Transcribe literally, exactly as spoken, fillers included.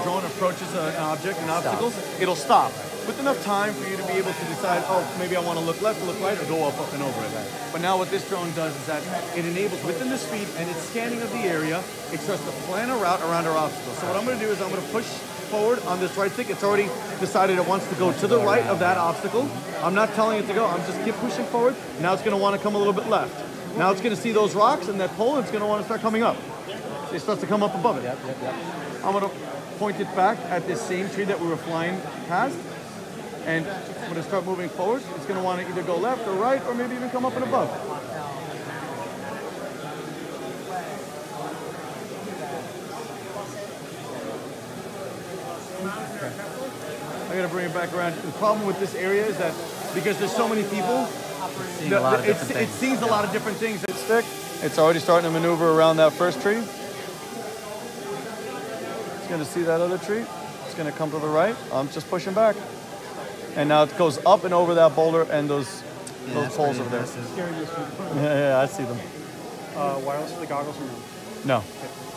drone approaches an object, an obstacle, it'll stop. With enough time for you to be able to decide, oh, maybe I want to look left, look right, or go up, up and over it. But now what this drone does is that it enables, within the speed and its scanning of the area, it starts to plan a route around our obstacle. So what I'm going to do is I'm going to push forward on this right stick. It's already decided it wants to go to the right of that obstacle. I'm not telling it to go. I'm just keep pushing forward. Now it's going to want to come a little bit left. Now it's going to see those rocks and that pole, and it's going to want to start coming up. It starts to come up above it. Yep, yep, yep. I'm going to point it back at this same tree that we were flying past. And when it start moving forward, it's going to want to either go left or right, or maybe even come up and above. I got to bring it back around. The problem with this area is that because there's so many people, Seeing the, a lot of the, different it, it things. sees a Yeah. lot of different things. It's stick. It's already starting to maneuver around that first tree. It's going to see that other tree. It's going to come to the right. I'm just pushing back. And now it goes up and over that boulder and those Yeah, those that's poles pretty over there. impressive. Yeah, yeah, I see them. Uh, wireless for the goggles or no? No. Okay.